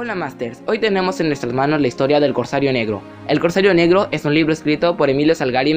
Hola Masters, hoy tenemos en nuestras manos la historia del Corsario Negro. El Corsario Negro es un libro escrito por Emilio Salgari en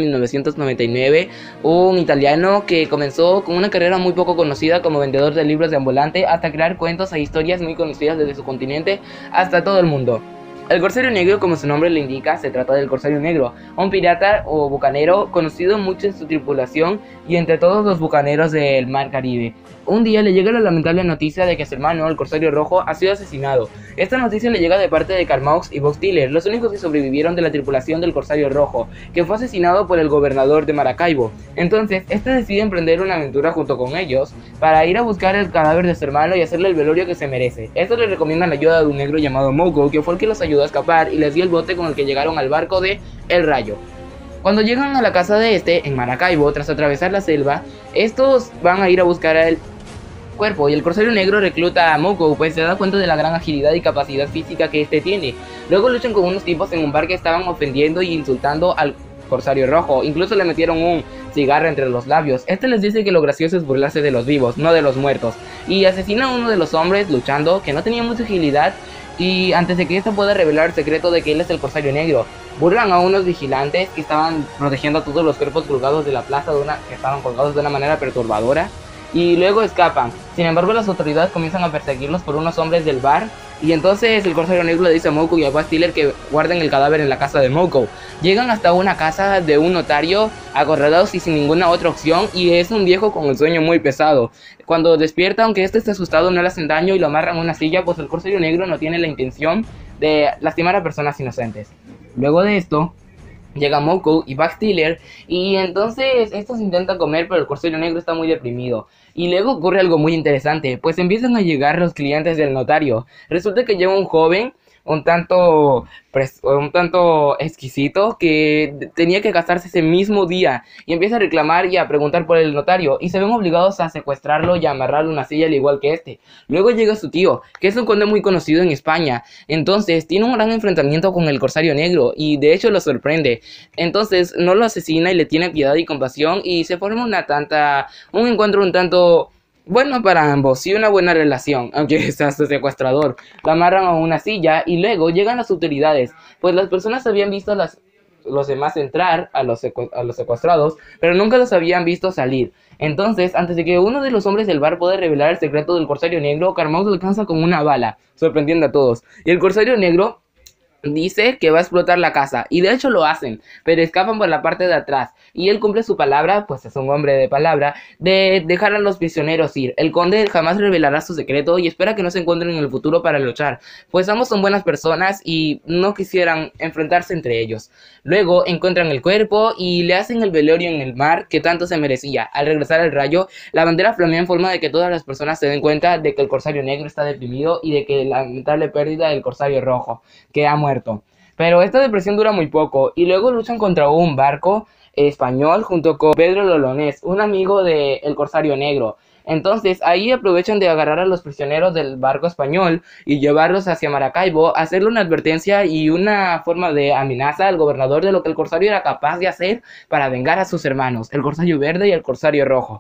1999, un italiano que comenzó con una carrera muy poco conocida como vendedor de libros de ambulante hasta crear cuentos e historias muy conocidas desde su continente hasta todo el mundo. El Corsario Negro, como su nombre le indica, se trata del Corsario Negro, un pirata o bucanero conocido mucho en su tripulación y entre todos los bucaneros del Mar Caribe. Un día le llega la lamentable noticia de que su hermano, el Corsario Rojo, ha sido asesinado. Esta noticia le llega de parte de Carmaux y Box Tyler, los únicos que sobrevivieron de la tripulación del Corsario Rojo, que fue asesinado por el gobernador de Maracaibo. Entonces, este decide emprender una aventura junto con ellos para ir a buscar el cadáver de su hermano y hacerle el velorio que se merece. Esto le recomiendan la ayuda de un negro llamado Moko, que fue el que los ayudó a escapar y les dio el bote con el que llegaron al barco de El Rayo. Cuando llegan a la casa de este, en Maracaibo, tras atravesar la selva, estos van a ir a buscar a el cuerpo y el Corsario Negro recluta a Moko, pues se da cuenta de la gran agilidad y capacidad física que este tiene. Luego luchan con unos tipos en un bar que estaban ofendiendo y insultando al Corsario Rojo, incluso le metieron un cigarro entre los labios. Este les dice que lo gracioso es burlarse de los vivos, no de los muertos, y asesina a uno de los hombres luchando, que no tenía mucha agilidad, y antes de que esto pueda revelar el secreto de que él es el Corsario Negro, burlan a unos vigilantes que estaban protegiendo a todos los cuerpos colgados de la plaza que estaban colgados de una manera perturbadora, y luego escapan. Sin embargo, las autoridades comienzan a perseguirlos por unos hombres del bar, y entonces el Corsario Negro le dice a Moko y a Box Tyler que guarden el cadáver en la casa de Moko. Llegan hasta una casa de un notario, acorralados y sin ninguna otra opción, y es un viejo con el sueño muy pesado. Cuando despierta, aunque este esté asustado, no le hacen daño y lo amarran a una silla, pues el Corsario Negro no tiene la intención de lastimar a personas inocentes. Luego de esto, llega Moko y Box Tyler, y entonces estos intentan comer, pero el Corsario Negro está muy deprimido. Y luego ocurre algo muy interesante, pues empiezan a llegar los clientes del notario. Resulta que llega un joven un tanto exquisito que tenía que casarse ese mismo día y empieza a reclamar y a preguntar por el notario y se ven obligados a secuestrarlo y a amarrarlo a una silla al igual que este. Luego llega su tío, que es un conde muy conocido en España, entonces tiene un gran enfrentamiento con el Corsario Negro y de hecho lo sorprende. Entonces no lo asesina y le tiene piedad y compasión y se forma un encuentro un tanto bueno para ambos y una buena relación, aunque sea su secuestrador. Lo amarran a una silla y luego llegan las autoridades, pues las personas habían visto a los demás entrar, a los secuestrados, pero nunca los habían visto salir. Entonces, antes de que uno de los hombres del bar pueda revelar el secreto del Corsario Negro, Carmaux lo alcanza con una bala, sorprendiendo a todos. Y el Corsario Negro dice que va a explotar la casa, y de hecho lo hacen, pero escapan por la parte de atrás, y él cumple su palabra, pues es un hombre de palabra, de dejar a los prisioneros ir. El conde jamás revelará su secreto y espera que no se encuentren en el futuro para luchar, pues ambos son buenas personas y no quisieran enfrentarse entre ellos. Luego encuentran el cuerpo y le hacen el velorio en el mar que tanto se merecía. Al regresar al rayo, la bandera flamea en forma de que todas las personas se den cuenta de que el Corsario Negro está deprimido y de que la lamentable pérdida del Corsario Rojo, que ha muerto. Pero esta depresión dura muy poco y luego luchan contra un barco español junto con Pedro Lolonés, un amigo del Corsario Negro. Entonces ahí aprovechan de agarrar a los prisioneros del barco español y llevarlos hacia Maracaibo, hacerle una advertencia y una forma de amenaza al gobernador de lo que el Corsario era capaz de hacer para vengar a sus hermanos, el Corsario Verde y el Corsario Rojo.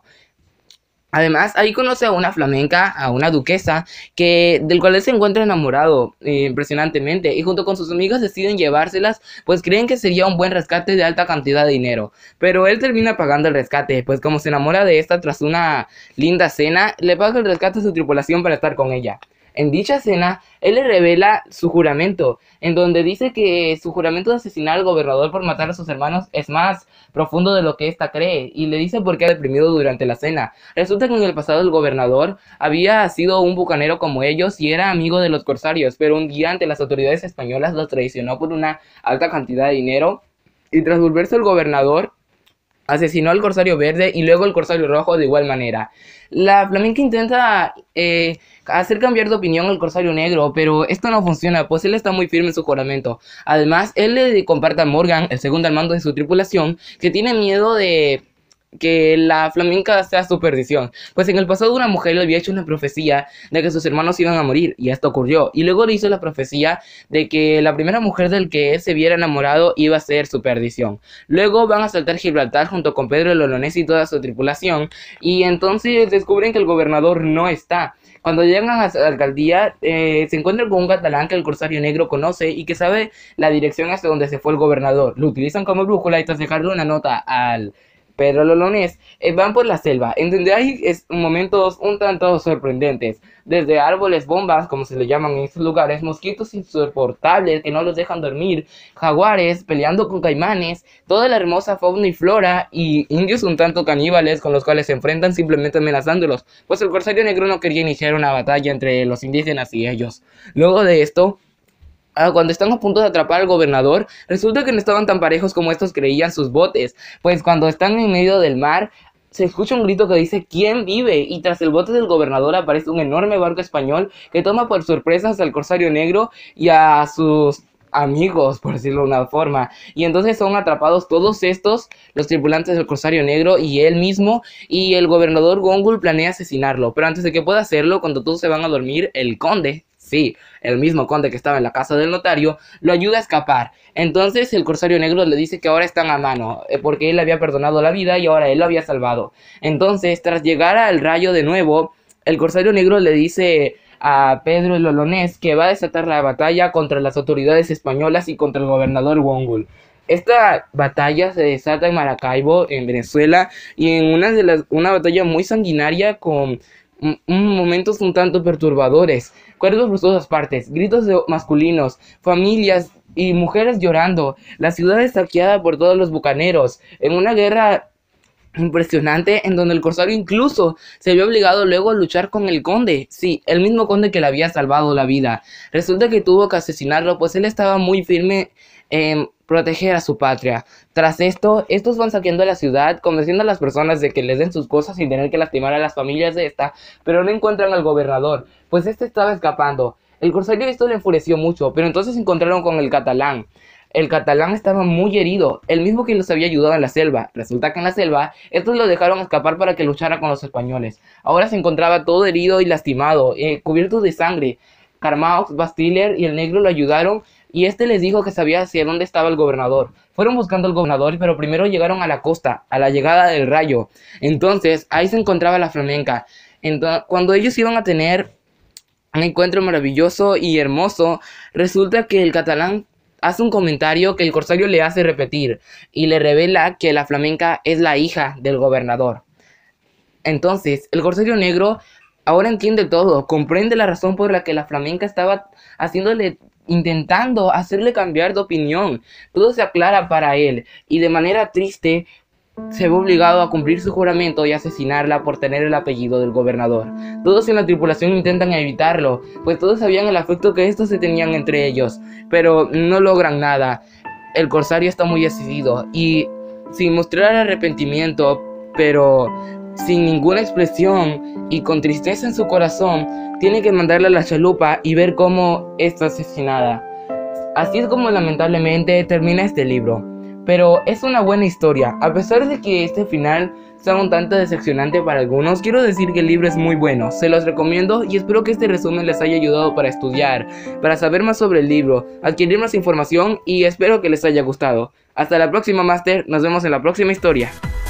Además, ahí conoce a una flamenca, a una duquesa, del cual él se encuentra enamorado impresionantemente, y junto con sus amigas deciden llevárselas, pues creen que sería un buen rescate de alta cantidad de dinero. Pero él termina pagando el rescate, pues como se enamora de esta tras una linda cena, le paga el rescate a su tripulación para estar con ella. En dicha cena, él le revela su juramento, en donde dice que su juramento de asesinar al gobernador por matar a sus hermanos es más profundo de lo que ésta cree, y le dice por qué ha deprimido durante la cena. Resulta que en el pasado el gobernador había sido un bucanero como ellos y era amigo de los corsarios, pero un día ante las autoridades españolas los traicionó por una alta cantidad de dinero, y tras volverse el gobernador, asesinó al Corsario Verde y luego al Corsario Rojo de igual manera. La flamenca intenta hacer cambiar de opinión al Corsario Negro, pero esto no funciona, pues él está muy firme en su juramento. Además, él le comparte a Morgan, el segundo al mando de su tripulación, que tiene miedo de que la flamenca sea su perdición, pues en el pasado una mujer le había hecho una profecía de que sus hermanos iban a morir, y esto ocurrió, y luego le hizo la profecía de que la primera mujer del que él se viera enamorado iba a ser su perdición. Luego van a saltar Gibraltar junto con Pedro el Olonés y toda su tripulación, y entonces descubren que el gobernador no está. Cuando llegan a la alcaldía, se encuentran con un catalán que el corsario negro conoce y que sabe la dirección hacia donde se fue el gobernador. Lo utilizan como brújula y tras dejarle una nota al Pedro Lolonés, van por la selva, en donde hay momentos un tanto sorprendentes. Desde árboles bombas, como se le llaman en estos lugares, mosquitos insoportables que no los dejan dormir, jaguares peleando con caimanes, toda la hermosa fauna y flora, y indios un tanto caníbales con los cuales se enfrentan simplemente amenazándolos, pues el corsario negro no quería iniciar una batalla entre los indígenas y ellos. Luego de esto, cuando están a punto de atrapar al gobernador, resulta que no estaban tan parejos como estos creían sus botes, pues cuando están en medio del mar, se escucha un grito que dice ¿quién vive? Y tras el bote del gobernador aparece un enorme barco español que toma por sorpresa al corsario negro y a sus amigos, por decirlo de una forma, y entonces son atrapados todos estos, los tripulantes del corsario negro y él mismo, y el gobernador Gongul planea asesinarlo, pero antes de que pueda hacerlo, cuando todos se van a dormir, el conde, sí, el mismo conde que estaba en la casa del notario, lo ayuda a escapar. Entonces el corsario negro le dice que ahora están a mano, porque él le había perdonado la vida y ahora él lo había salvado. Entonces, tras llegar al rayo de nuevo, el corsario negro le dice a Pedro el Olonés que va a desatar la batalla contra las autoridades españolas y contra el gobernador Gongul. Esta batalla se desata en Maracaibo, en Venezuela, y en una batalla muy sanguinaria con momentos un tanto perturbadores, cuerpos por todas partes, gritos masculinos, familias y mujeres llorando, la ciudad es saqueada por todos los bucaneros, en una guerra impresionante en donde el corsario incluso se vio obligado luego a luchar con el conde, sí, el mismo conde que le había salvado la vida. Resulta que tuvo que asesinarlo, pues él estaba muy firme en proteger a su patria. Tras esto, estos van saqueando la ciudad, convenciendo a las personas de que les den sus cosas sin tener que lastimar a las familias de esta, pero no encuentran al gobernador, pues este estaba escapando. El corsario esto le enfureció mucho, pero entonces se encontraron con el catalán. El catalán estaba muy herido, el mismo que los había ayudado en la selva. Resulta que en la selva, estos lo dejaron escapar para que luchara con los españoles. Ahora se encontraba todo herido y lastimado, cubierto de sangre. Carmaux, Bastiller y el negro lo ayudaron y este les dijo que sabía hacia dónde estaba el gobernador. Fueron buscando al gobernador, pero primero llegaron a la costa, a la llegada del rayo. Entonces, ahí se encontraba la flamenca. Cuando ellos iban a tener un encuentro maravilloso y hermoso, resulta que el catalán hace un comentario que el corsario le hace repetir y le revela que la flamenca es la hija del gobernador. Entonces, el corsario negro ahora entiende todo, comprende la razón por la que la flamenca estaba intentando hacerle cambiar de opinión. Todo se aclara para él y de manera triste se ve obligado a cumplir su juramento y asesinarla por tener el apellido del gobernador. Todos en la tripulación intentan evitarlo, pues todos sabían el afecto que estos se tenían entre ellos, pero no logran nada. El corsario está muy decidido y sin mostrar arrepentimiento, pero sin ninguna expresión y con tristeza en su corazón, tiene que mandarla a la chalupa y ver cómo está asesinada. Así es como lamentablemente termina este libro. Pero es una buena historia, a pesar de que este final sea un tanto decepcionante para algunos, quiero decir que el libro es muy bueno, se los recomiendo y espero que este resumen les haya ayudado para estudiar, para saber más sobre el libro, adquirir más información y espero que les haya gustado. Hasta la próxima, Master, nos vemos en la próxima historia.